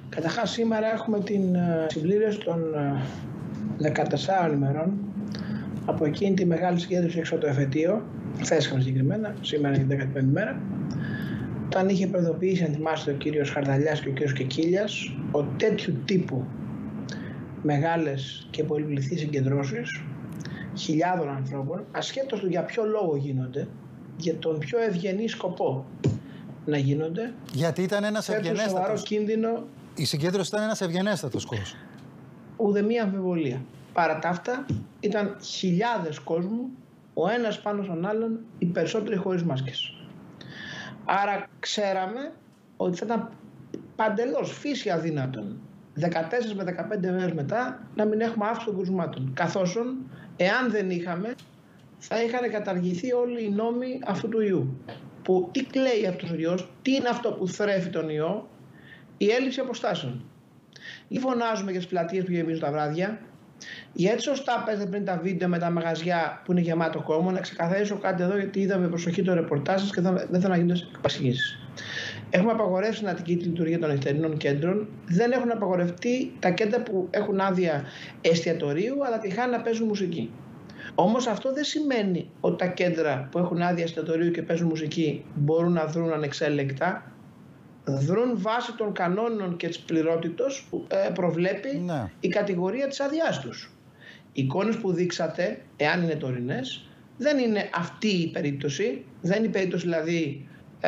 Καταρχάς, σήμερα έχουμε την συμπλήρωση των 14 ημερών από εκείνη τη μεγάλη συγκέντρωση έξω από το εφετείο, χθες συγκεκριμένα, σήμερα είναι η 15η μέρα, όταν είχε προειδοποιήσει, αν θυμάστε, ο κύριος Χαρδαλιάς και ο κύριος Κεκίλιας, ότι τέτοιου τύπου μεγάλες και πολυπληθείς συγκεντρώσεις χιλιάδων ανθρώπων, ασχέτως του για ποιο λόγο γίνονται, για τον πιο ευγενή σκοπό να γίνονται, γιατί ήταν ένας ευγενέστατος. Κίνδυνο. Η συγκέντρωση ήταν ένας ευγενέστατος κόσμος. Ουδέμια αμφιβολία. Παρά τα αυτά, ήταν χιλιάδες κόσμου, ο ένας πάνω στον άλλον, οι περισσότεροι χωρίς μάσκες. Άρα ξέραμε ότι θα ήταν παντελώς φύση αδύνατον 14 με 15 μέρες μετά να μην έχουμε αύξηση των κρουσμάτων. Καθώς εάν δεν είχαμε, θα είχαν καταργηθεί όλοι οι νόμοι αυτού του ιού. Που τι κλαίει αυτός ο ιός, τι είναι αυτό που θρέφει τον ιό? Η έλλειψη αποστάσεων. Ή φωνάζουμε για τις πλατείες που γεμίζουν τα βράδια. Γιατί σωστά παίζετε πριν τα βίντεο με τα μαγαζιά που είναι γεμάτο κόμμα? Να ξεκαθαρίσω κάτι εδώ, γιατί είδα με προσοχή το ρεπορτάζ σας και δεν θέλω να γίνονται επασχήσεις. Έχουμε απαγορεύσει την αττική τη λειτουργία των νυχτερινών κέντρων. Δεν έχουν απαγορευτεί τα κέντρα που έχουν άδεια εστιατορίου, αλλά τυχάνει να παίζουν μουσική. Όμως αυτό δεν σημαίνει ότι τα κέντρα που έχουν άδεια εστιατορίου και παίζουν μουσική μπορούν να δρουν ανεξέλεγκτα. Δρουν βάσει των κανόνων και της πληρότητος που προβλέπει η κατηγορία της άδειάς τους. Οι εικόνες που δείξατε, εάν είναι τωρινές, δεν είναι αυτή η περίπτωση. Δεν είναι η περίπτωση δηλαδή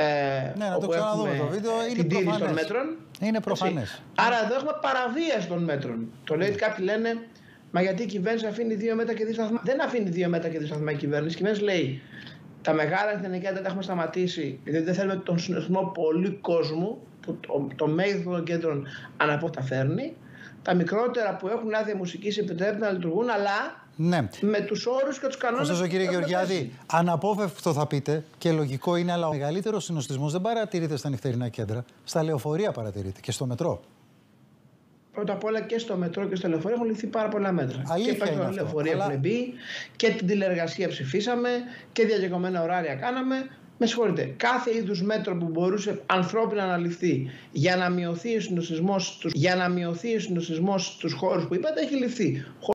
όπου έχουμε το βίντεο, την τήρηση των μέτρων. Είναι προφανές. Άρα εδώ έχουμε παραβίαση των μέτρων. Το λέει ότι κάποιοι λένε, μα γιατί η κυβέρνηση αφήνει 2 μέτρα και 2 σταθμά? Δεν αφήνει 2 μέτρα και 2 σταθμά η κυβέρνηση. Η κυβέρνηση λέει, τα μεγάλα εθνικά δεν τα έχουμε σταματήσει, γιατί δεν θέλουμε τον συναισθημό πολλού κόσμου, που το μέγεθος των κέντρων αναπόφευκτα φέρνει. Τα μικρότερα που έχουν άδεια μουσικής επιτρέπεται να λειτουργούν, αλλά με τους όρους και τους κανόνες. Ωστόσο, κύριε Γεωργιάδη, αναπόφευκτο θα πείτε και λογικό είναι, αλλά ο μεγαλύτερος συνοστισμός δεν παρατηρείται στα νυχτερινά κέντρα. Στα λεωφορεία παρατηρείται και στο μετρό. Πρώτα απ' όλα και στο μετρό και στο λεωφορείο έχουν ληφθεί πάρα πολλά μέτρα. Αλήθεια, και στα λεωφορεία έχουν μπει και την τηλεργασία ψηφίσαμε και διαγεγραμμένα ωράρια κάναμε. Με συγχωρείτε, κάθε είδους μέτρο που μπορούσε ανθρώπινα να ληφθεί για να μειωθεί ο συνοστισμός στους χώρους που είπατε έχει ληφθεί.